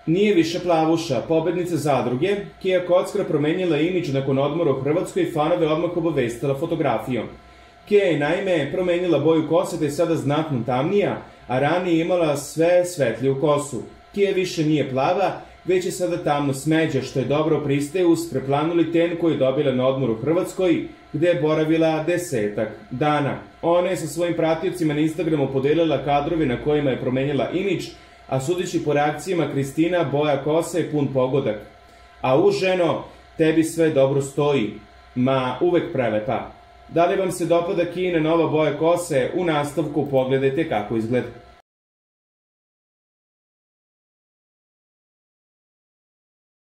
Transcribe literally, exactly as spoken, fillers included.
Nije više plavuša, pobednica zadruge, Kija Kockar promenjila imidž nakon odmora u Hrvatskoj i fanove odmah obavestila fotografijom. Kija je naime promenjila boju kose te je sada znatno tamnija, a ranije imala sve svetliju kosu. Kija više nije plava, već je sada tamno smeđa, što je dobro pristaje uz preplanuli ten koju je dobila na odmor u Hrvatskoj, gde je boravila desetak dana. Ona je sa svojim pratiocima na Instagramu podelila kadrove na kojima je promenjala imidž, a sudeći po reakcijama Kristina, boja kosa je pun pogodak. A u ženo, tebi sve dobro stoji, ma uvek prelepa. Da li vam se dopada Kijina nova boja kose? U nastavku pogledajte kako izgleda.